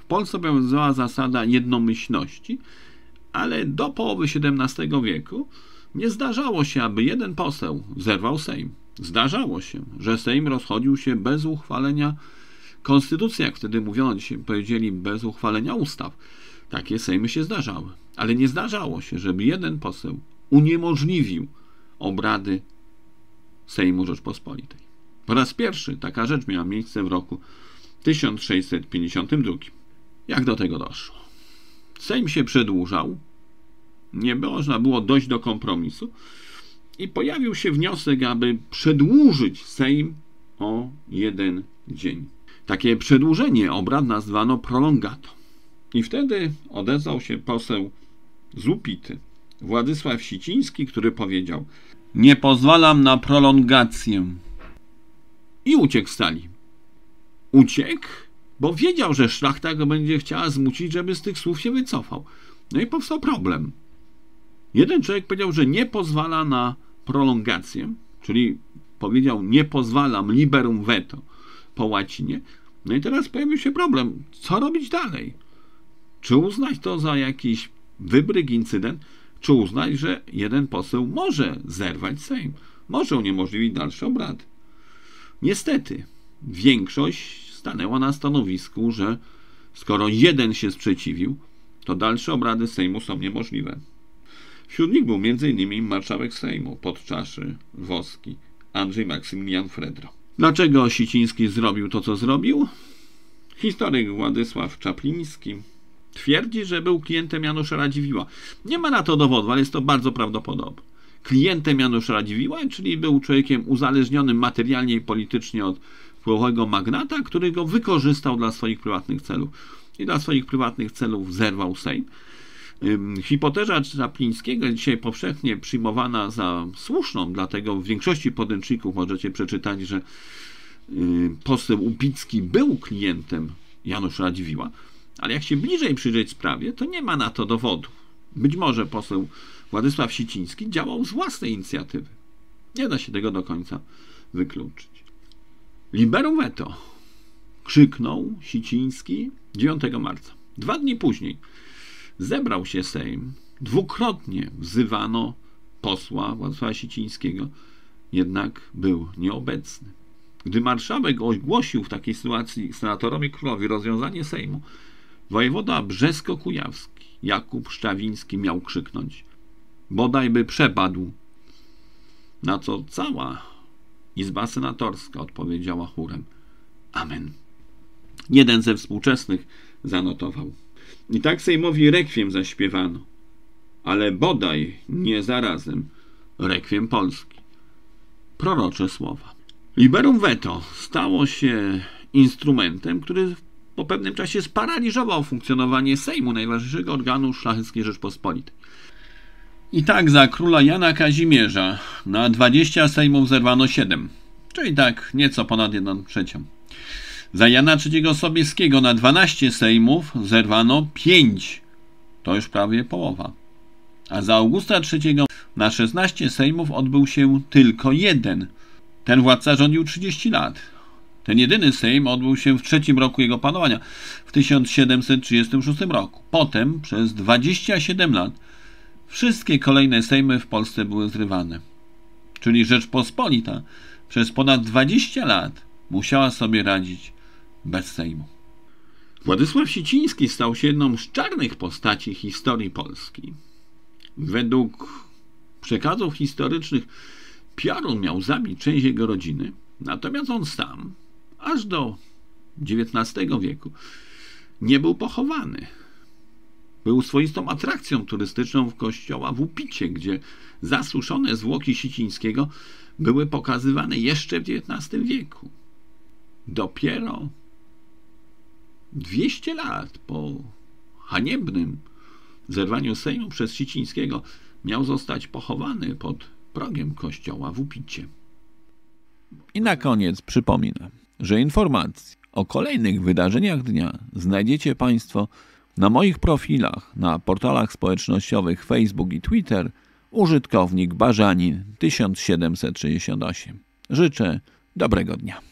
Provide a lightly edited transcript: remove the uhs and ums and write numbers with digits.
Polsce obowiązywała zasada jednomyślności, ale do połowy XVII wieku nie zdarzało się, aby jeden poseł zerwał Sejm. Zdarzało się, że Sejm rozchodził się bez uchwalenia konstytucji, jak wtedy mówiono, dzisiaj powiedzieli bez uchwalenia ustaw. Takie Sejmy się zdarzały. Ale nie zdarzało się, żeby jeden poseł uniemożliwił obrady Sejmu Rzeczpospolitej. Po raz pierwszy taka rzecz miała miejsce w roku 1652. Jak do tego doszło? Sejm się przedłużał, nie można było dojść do kompromisu i pojawił się wniosek, aby przedłużyć Sejm o jeden dzień. Takie przedłużenie obrad nazwano prolongatą. I wtedy odezwał się poseł z Łupity, Władysław Siciński, który powiedział: nie pozwalam na prolongację. I uciekł z sali. Uciekł, bo wiedział, że szlachta go będzie chciała zmusić, żeby z tych słów się wycofał. No i powstał problem. Jeden człowiek powiedział, że nie pozwala na prolongację, czyli powiedział: nie pozwalam, liberum veto po łacinie. No i teraz pojawił się problem. Co robić dalej? Czy uznać to za jakiś wybryk, incydent, czy uznać, że jeden poseł może zerwać Sejm, może uniemożliwić dalsze obrady? Niestety, większość stanęła na stanowisku, że skoro jeden się sprzeciwił, to dalsze obrady Sejmu są niemożliwe. Wśród nich był m.in. marszałek Sejmu, Podczaszy, Woski, Andrzej Maksymilian Fredro. Dlaczego Siciński zrobił to, co zrobił? Historyk Władysław Czapliński twierdzi, że był klientem Janusza Radziwiłła. Nie ma na to dowodu, ale jest to bardzo prawdopodobne. Klientem Janusza Radziwiłła, czyli był człowiekiem uzależnionym materialnie i politycznie od wpływowego magnata, który go wykorzystał dla swoich prywatnych celów. I dla swoich prywatnych celów zerwał Sejm. Hipoteza Czaplińskiego, dzisiaj powszechnie przyjmowana za słuszną, dlatego w większości podręczników możecie przeczytać, że poseł Łupicki był klientem Janusza Radziwiłła, ale jak się bliżej przyjrzeć sprawie, to nie ma na to dowodu. Być może poseł Władysław Siciński działał z własnej inicjatywy. Nie da się tego do końca wykluczyć. Liberum veto krzyknął Siciński 9 marca. 2 dni później zebrał się Sejm. Dwukrotnie wzywano posła Władysława Sicińskiego, jednak był nieobecny. Gdy marszałek ogłosił w takiej sytuacji senatorowi królowi rozwiązanie Sejmu, wojewoda brzesko-kujawski Jakub Szczawiński miał krzyknąć: bodajby przepadł. Na co cała Izba Senatorska odpowiedziała chórem: amen. Jeden ze współczesnych zanotował: i tak Sejmowi rekwiem zaśpiewano, ale bodaj nie zarazem rekwiem Polski. Prorocze słowa. Liberum veto stało się instrumentem, który po pewnym czasie sparaliżował funkcjonowanie Sejmu, najważniejszego organu szlacheckiej Rzeczpospolitej. I tak za króla Jana Kazimierza na 20 sejmów zerwano 7, czyli tak nieco ponad 1/3. Za Jana III Sobieskiego na 12 sejmów zerwano 5, to już prawie połowa. A za Augusta III na 16 sejmów odbył się tylko 1. Ten władca rządził 30 lat. Ten jedyny sejm odbył się w 3. roku jego panowania, w 1736 roku. Potem przez 27 lat wszystkie kolejne sejmy w Polsce były zrywane. Czyli Rzeczpospolita przez ponad 20 lat musiała sobie radzić bez Sejmu. Władysław Siciński stał się jedną z czarnych postaci historii Polski. Według przekazów historycznych Piorun miał zabić część jego rodziny, natomiast on sam aż do XIX wieku nie był pochowany. Był swoistą atrakcją turystyczną w kościoła w Łupicie, gdzie zasuszone zwłoki Sicińskiego były pokazywane jeszcze w XIX wieku. Dopiero 200 lat po haniebnym zerwaniu Sejmu przez Sicińskiego miał zostać pochowany pod progiem kościoła w Łupicie. I na koniec przypominam, że informacje o kolejnych wydarzeniach dnia znajdziecie Państwo na moich profilach na portalach społecznościowych Facebook i Twitter, użytkownik Barzanin 1768. Życzę dobrego dnia.